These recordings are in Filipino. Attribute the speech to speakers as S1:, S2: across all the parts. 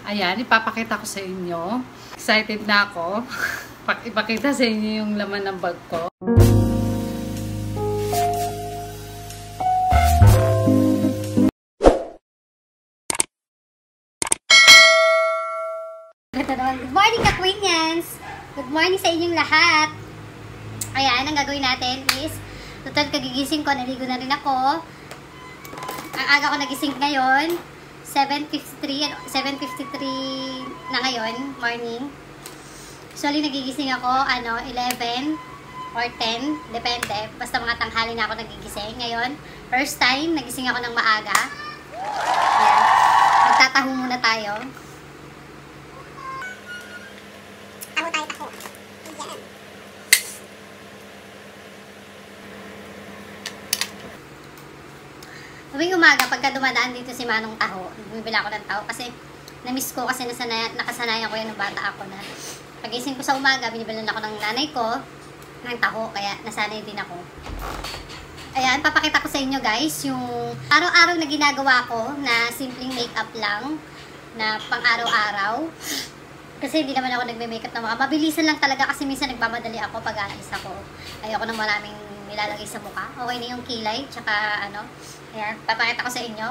S1: Ayan, ipapakita ko sa inyo. Excited na ako. Ipakita sa inyo yung laman ng bag ko.
S2: Good morning, Ka-Queenians! Good morning sa inyong lahat! Ayan, ang gagawin natin is, total kagigising ko, naligo na rin ako. Ang aga ko nagising ngayon, 7:53 na ngayon, morning. Usually nagigising ako, 11 or 10, depende. Basta mga tanghali na ako nagigising. Ngayon, first time, nagising ako ng maaga. Ayan, magtataho muna tayo. Tuwing umaga, pagka dumadaan dito si Manong Taho, bumibili ako ng taho kasi na-miss ko kasi nakasanayan ko yan ng bata ako na pagising ko sa umaga, binibilan ako ng nanay ko ng taho, kaya nasanay din ako. Ayan, papakita ko sa inyo guys yung araw-araw na ginagawa ko na simpleng makeup lang na pang araw-araw. Kasi hindi naman ako nagme-makeup na mga mabilisan lang talaga kasi minsan nagmamadali ako pag aalis ako. Ayoko ng maraming nilalagay sa mukha. Okay na yung kilay, tsaka ayan, papakita ko sa inyo.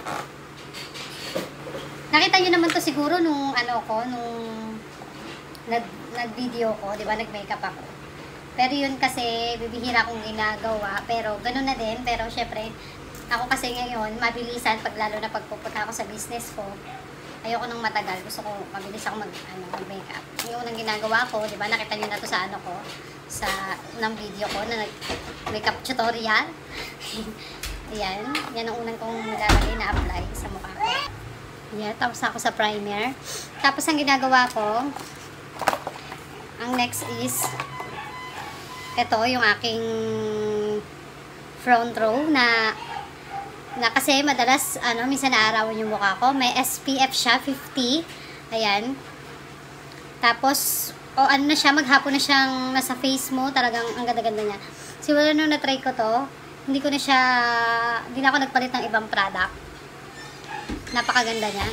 S2: Nakita nyo naman to siguro nung nung nag-video ko, di ba, nag-makeup ako. Pero yun kasi, bibihira kong ginagawa, pero ganun na din. Pero syempre, ako kasi ngayon, mabilisan pag lalo na pagpupunta ako sa business ko. Ayoko nang matagal. Gusto ko, mabilis ako mag-makeup. Yung unang ginagawa ko, di ba, nakita nyo na to sa ng video ko na makeup tutorial. Ayan. Yan ang unang kong nilalagay na apply sa mukha ko. Ayan. Tapos ako sa primer. Tapos ang ginagawa ko, ang next is, ito yung aking front row na kasi madalas, minsan naarawan yung mukha ko. May SPF siya, 50. Ayan. Tapos, na siya, maghapon na siyang nasa face mo. Talagang ang ganda-ganda niya. Siguro nung na-try ko to, hindi na ako nagpalit ng ibang product. Napakaganda niya.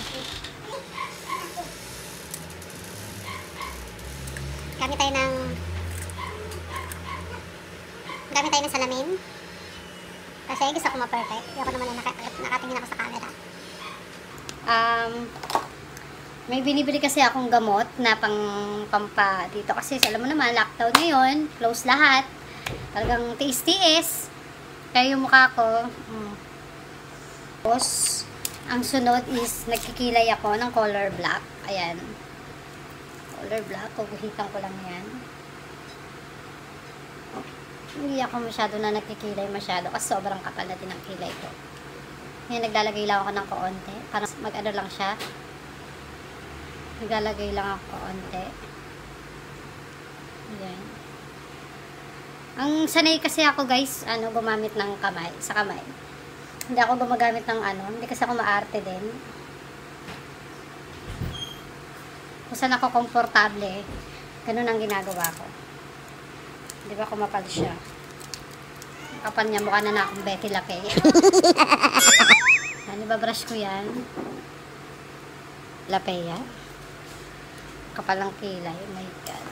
S2: Gamit tayo ng salamin. Kasi gusto ko ma-perfect. Ayoko naman na nakatingin ako sa camera. May binibili kasi akong gamot na pampa dito. Kasi alam mo naman, lockdown ngayon. Close lahat. Talagang tiis-tiis. Kaya yung mukha ko. Tapos, ang sunod is nagkikilay ako ng color black. Ayan. Color black. Puguhitan ko lang yan. Hindi ako masyado na nagkikilay masyado kasi sobrang kapal na din ang kilay ko. Ngayon, naglalagay lang ako ng kaunti. Para lang siya. Naglalagay lang ako kaunti. Ayan. Ang sanay kasi ako guys, gumamit ng kamay, sa kamay. Hindi ako gumagamit ng hindi kasi ako maarte din. Kung saan ako komportable, ganun ang ginagawa ko. Di ba kumapal siya? Kapal niya, mukha na akong Betty Lacay. Yan, ibabrush ko yan. Lapea. Kapal ang kilay. Oh my God.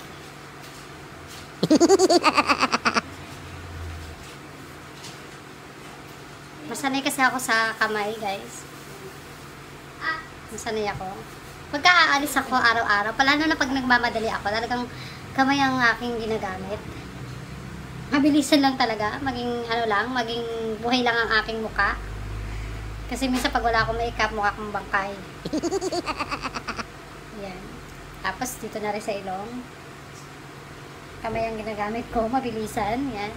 S2: Masanay kasi ako sa kamay, guys. Masanay ako. Pagka aalis ako araw-araw, palalo na pag nagmamadali ako, talagang kamay ang aking ginagamit. Mabilisan lang talaga, maging maging buhay lang ang aking mukha. Kasi minsan pag wala akong makeup, mukha akong bangkay. Yan. Tapos dito na rin sa ilong. Kamay ang ginagamit ko, mabilisan. Yan.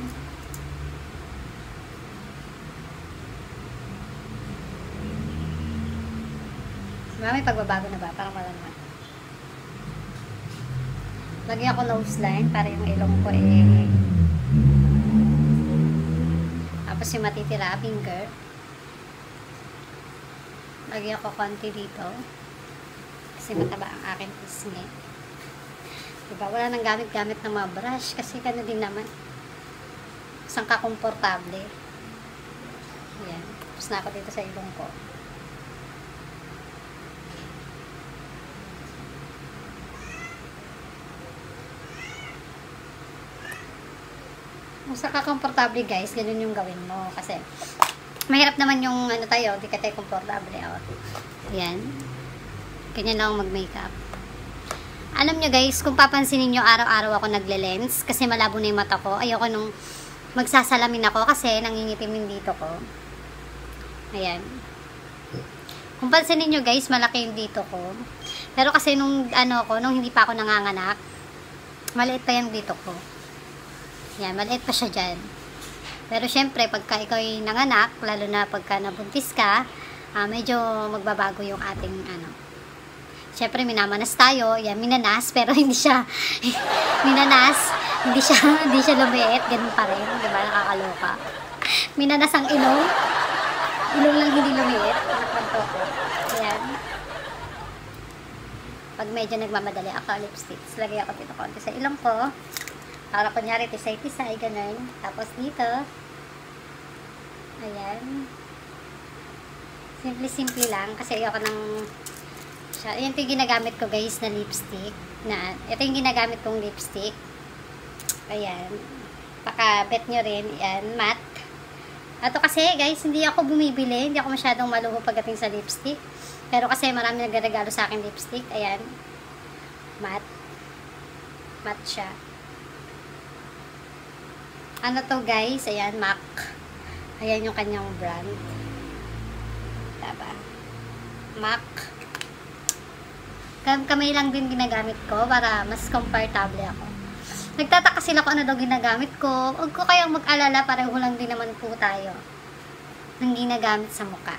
S2: May pagbabago na ba? Parang wala naman. Lagyan ako nose line para yung ilong ko tapos yung matitira, finger. Lagyan ako konti dito. Kasi mataba ang aking pisngi. Diba? Wala nang gamit-gamit ng mga brush. Kasi gano'n din naman. Isang kakomportable. Ayan. Tapos na ako dito sa ilong ko. Kung saka komportable guys, ganun yung gawin mo. Kasi, mahirap naman yung ano tayo, di ka tayo komportable. Ayan. Ganyan lang mag-makeup. Alam nyo guys, kung papansinin nyo, araw-araw ako nagle-lens. Kasi malabo na yung mata ko. Ayoko nung magsasalamin ako kasi nangingitim yung dito ko. Ayan. Kung pansinin nyo guys, malaki yung dito ko. Pero kasi nung nung hindi pa ako nanganganak, maliit pa yung dito ko. Yan, maliit pa siya dyan. Pero syempre, pagka ikaw ay nanganak, lalo na pagka nabuntis ka, medyo magbabago yung ating syempre, minamanas tayo. Yan, minanas, pero hindi siya minanas, hindi siya lumiit, ganun pa rin, di ba? Nakakaloka. Minanas ang ilong. Ilong lang hindi lumiit. Ayan. Pag medyo nagmamadali ako, lipsticks, lagay ako dito konti sa ilong ko. Para kunyari, tisay-tisay, ganun. Tapos dito. Ayan. Simple-simple lang. Kasi ayoko ng ito yung ginagamit ko guys na lipstick. Ito yung ginagamit kong lipstick. Ayan. Pakabet nyo rin. Ayan, matte. Ito kasi guys, hindi ako bumibili. Hindi ako masyadong maluho pagdating sa lipstick. Pero kasi marami nagregalo sa akin lipstick. Ayan. Matte. Matte siya. Ano to guys? Ayan, MAC. Ayan yung kanyang brand. Diba? MAC. Kamay lang din ginagamit ko para mas comfortable ako. Nagtataka sila kung ano daw ginagamit ko. Huwag ko kayang mag-alala, pareho lang din naman po tayo ng ginagamit sa mukha.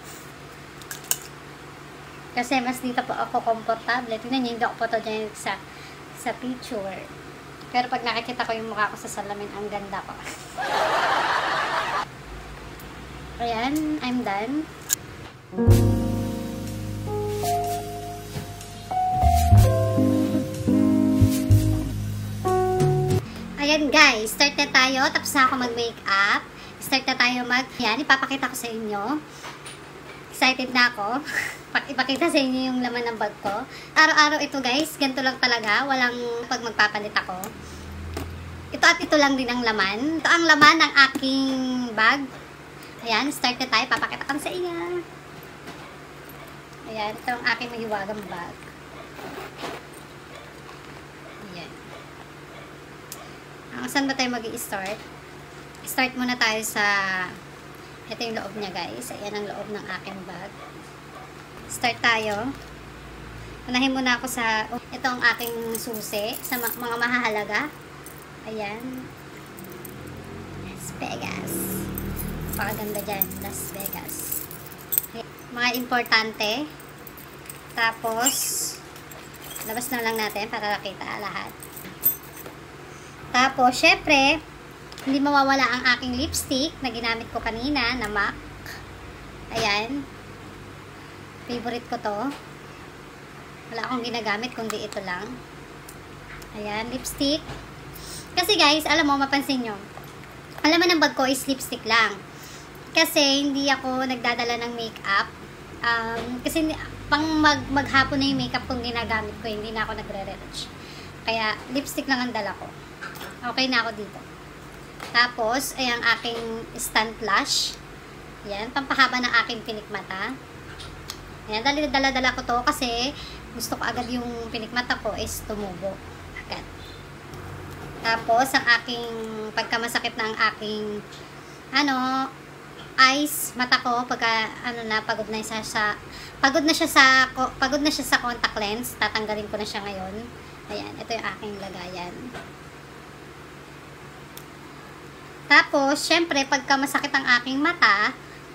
S2: Kasi mas dito po ako komportable. Tingnan nyo, hindi ako photogenic sa picture. Pero pag nakikita ko yung mukha ko sa salamin, ang ganda ko. Ayan, I'm done. Ayan guys, start na tayo. Tapos na ako mag-makeup. Start na tayo Ayan, ipapakita ko sa inyo. Excited na ako. Ipakita sa inyo yung laman ng bag ko. Araw-araw ito guys, ganito lang talaga. Walang pag magpapalit ako. Ito at ito lang din ang laman. Ito ang laman ng aking bag. Ayan, start na tayo. Papakita ko sa inyo. Ayan, ito ang aking mahiwagang bag. Ayan. Saan ba tayo mag-i-start? Start muna tayo sa... Ito yung loob niya guys. Ayan ang loob ng aking bag. Start tayo. Unahin muna ako sa... Ito ang aking susi sa mga mahahalaga. Ayan. Las Vegas. Pakaganda dyan. Las Vegas. Ayan. Mga importante. Tapos, labas na lang natin para nakita lahat. Tapos, syempre, hindi mawawala ang aking lipstick na ginamit ko kanina na MAC. Ayan. Favorite ko to. Wala akong ginagamit kundi ito lang. Ayan, lipstick. Kasi guys, alam mo, mapansin nyo. Alam mo ng bag ko is lipstick lang. Kasi hindi ako nagdadala ng makeup. Kasi pang maghapon na yung makeup kong ginagamit ko, hindi na ako nagre-retouch. Kaya, lipstick lang ang dala ko. Okay na ako dito. Tapos, ay ang aking stand blush. Ayan, pampahaba ng aking pinikmata. Ayan, dala-dala ko to kasi gusto ko agad yung pinikmata ko is tumubo. Agad. Tapos, ang aking pagkamasakit ng aking eyes, mata ko, pagka pagod na siya sa contact lens, tatanggalin ko na siya ngayon. Ayan, ito yung aking lagayan. Tapos, syempre, pagka masakit ang aking mata,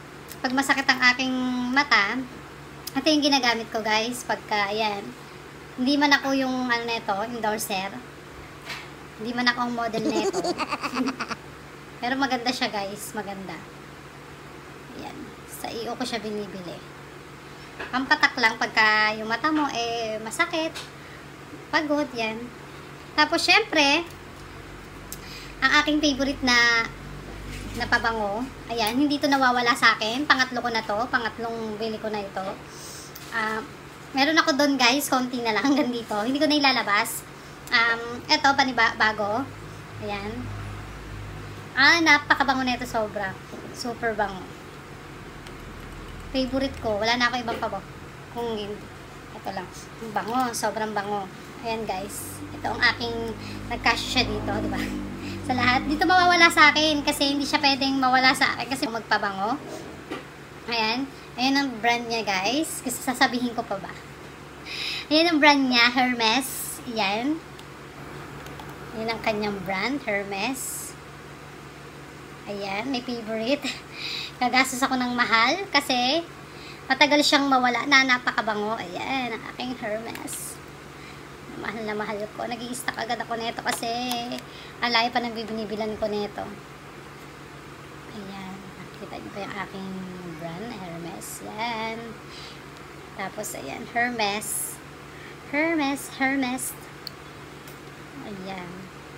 S2: ito yung ginagamit ko, guys. Pagka, ayan, hindi man ako yung, endorser. Hindi man ako ang model neto. Pero maganda siya, guys. Maganda. Ayan. Sa iyo ko siya binibili. Pampatak lang pagka yung mata mo, masakit. Pagod, yan. Tapos, syempre, ang aking favorite na pabango. Ayan, hindi to nawawala sa akin. Pangatlo ko na to. Pangatlong bili ko na ito. Meron ako doon guys. Konti na lang hanggang dito. Hindi ko na ilalabas. Ito, bago. Ayan. Napakabango nito sobra. Super bango. Favorite ko. Wala na ako ibang pabango. Kung ito lang. Bango. Sobrang bango. Ayan guys. Ito ang aking nagkasya siya dito. Diba? Sa lahat. Dito mawawala sa akin. Kasi hindi siya pwedeng mawala sa akin. Kasi magpabango. Ayan. Ayan ang brand niya guys. Kasi sasabihin ko pa ba. Ayan ang brand niya. Hermes. Ayan. Ayan ang kanyang brand. Hermes. Ayan. May favorite. Nagastos ako ng mahal. Kasi matagal siyang mawala na napakabango. Ayan. Ang aking Hermes. Mahal na mahal ko. Nag-i-stock agad ako nito kasi alay pa nang binibilan ko nito. Ayan. Nakikita niyo pa yung aking brand. Hermes. Yan. Tapos, ayan. Hermes. Hermes. Hermes. Ayan.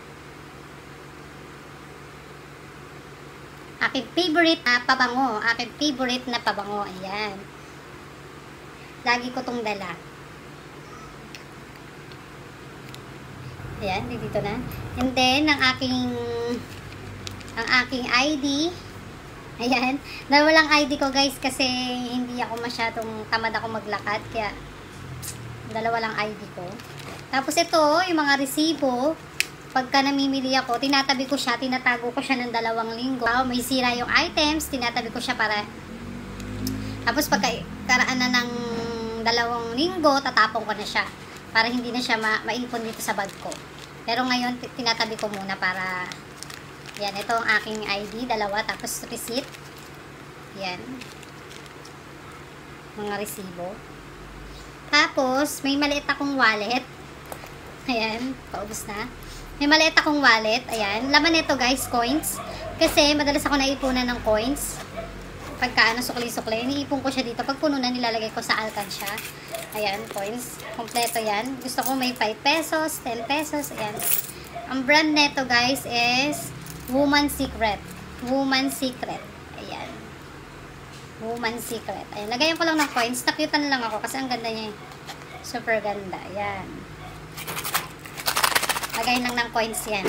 S2: Aking favorite na pabango. Aking favorite na pabango. Ayan. Lagi ko tong dala. Ayan, dito na. And then, ang aking ID. Ayan. Dalawa lang ID ko guys kasi hindi ako masyadong tamad ako maglakad. Kaya, dalawa lang ID ko. Tapos ito, yung mga resibo. Pagka namimili ako, tinatabi ko siya, tinatago ko siya ng 2 linggo. May sira yung items, tinatabi ko siya para. Tapos pagka karaan na ng 2 linggo, tatapon ko na siya. Para hindi na siya maipon dito sa bag ko. Pero ngayon, tinatabi ko muna para, yan, ito ang aking ID, 2, tapos receipt. Yan. Mga resibo. Tapos, may maliit akong wallet. Ayan, paubos na. May maliit akong wallet. Ayan, laman nito guys, coins. Kasi, madalas ako naipunan ng coins. Pagka sukli-sukli, iniipon ko siya dito. Pag puno na, nilalagay ko sa alkansya. Ayan, coins. Kompleto yan. Gusto ko may 5 pesos, 10 pesos. Ayan. Ang brand neto guys is Woman's Secret. Woman's Secret. Ayan. Woman's Secret. Ayan. Lagayan ko lang ng coins. Nakyutan lang ako kasi ang ganda niya. Super ganda. Ayan. Lagayan lang ng coins yan.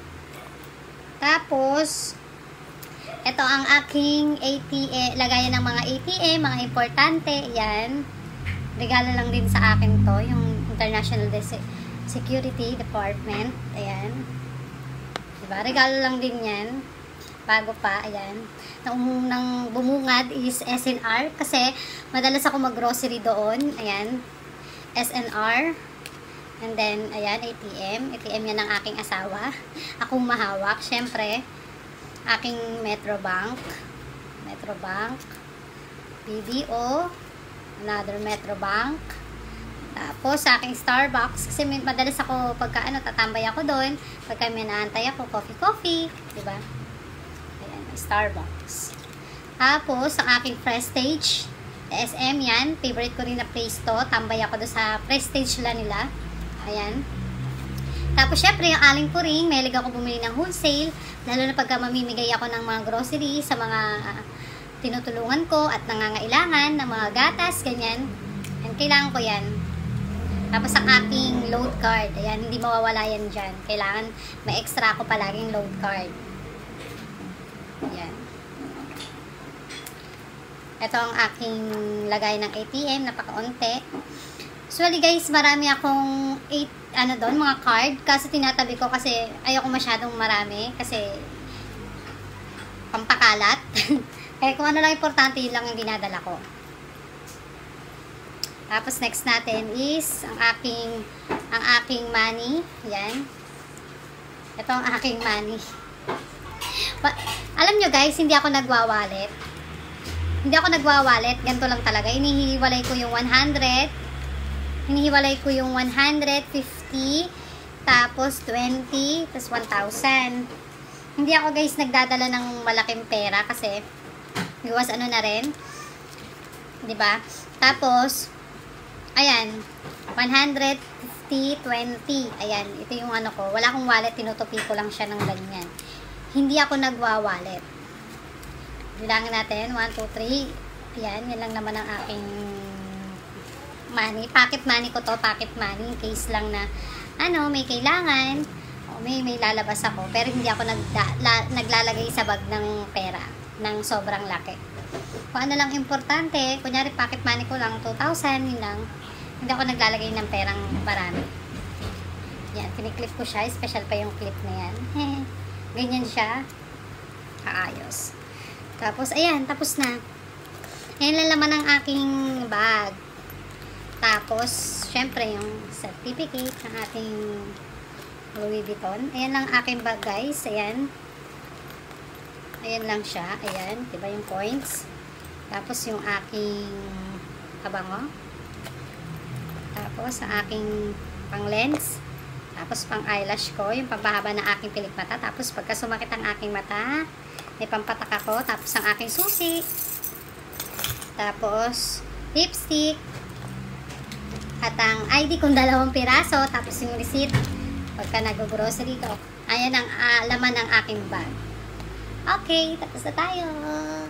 S2: Tapos, ito ang aking ATM. Lagayan ng mga ATM, mga importante. Ayan. Regalo lang din sa akin to, yung International Security Department. Ayan. Diba? Regalo lang din yan. Bago pa. Ayan. Nang bumungad is SNR. Kasi madalas ako mag-grocery doon. Ayan. SNR. And then, ayan, ATM. ATM yan ng aking asawa. Akong mahawak. Siyempre, aking Metrobank. Metrobank. BDO. Another Metrobank. Tapos, sa aking Starbucks. Kasi madalas ako, pagka tatambay ako doon. Pagka may naantay ako, coffee. Diba? Ayan, Starbucks. Tapos, ang aking Prestige. SM yan. Favorite ko rin na place to. Tambay ako doon sa Prestige nila. Ayan. Tapos, syempre, yung aling ko ring. Mahilig ako bumili ng wholesale. Lalo na pagka mamimigay ako ng mga grocery sa mga tinutulungan ko at nangangailangan ng mga gatas, ganyan. Ayan, kailangan ko yan. Tapos ang aking load card. Ayan, hindi mawawala yan dyan. Kailangan may extra ako palaging load card. Ayan. Ito ang aking lagay ng ATM. Napakaunti. Usually guys, marami akong mga card. Kasi tinatabi ko kasi ayoko masyadong marami. Kasi pampakalat. Kaya kung ano lang importante, yun lang yung dinadala ko. Tapos next natin is ang aking money. Yan. Ito ang aking money. Alam nyo guys, hindi ako nagwa-wallet. Hindi ako nagwa-wallet. Ganito lang talaga. Inihiwalay ko yung 100. Inihiwalay ko yung 150. Tapos 20. Tapos 1,000. Hindi ako guys nagdadala ng malaking pera kasi iwas na rin. Diba? Tapos, ayan, 150, 20. Ayan, ito yung ko. Wala akong wallet, tinutupi ko lang siya ng ganyan. Hindi ako nagwa-wallet. Bilangin natin, 1, 2, 3. Ayan, yan lang naman ang aking money. Pocket money ko to, pocket money. In case lang na, may kailangan. May lalabas ako, pero hindi ako naglalagay sa bag ng pera ng sobrang laki. Kung ano lang importante, kunyari pocket money ko lang 2,000, yun lang. Hindi ako naglalagay ng perang marami. Yan, kiniklip ko siya. Special pa yung clip na yan. Ganyan siya. Kaayos. Tapos, ayan, tapos na. Ayan lang laman ng aking bag. Tapos, syempre, yung certificate ng ating Louis Vuitton. Ayan lang aking bag, guys. Ayan. Ayan lang siya. Ayan. Diba yung points? Tapos, yung aking kabango. Tapos, ang aking pang lens. Tapos, pang eyelash ko. Yung pampahaba ng aking pilik mata. Tapos, pagka sumakit ang aking mata, may pampatak ako. Tapos, ang aking susi. Tapos, lipstick. At ang ID kong 2 piraso. Tapos, yung receipt. Pagka nag-grocery ko. Ayan ang laman ng aking bag. Okay, tapos na tayo.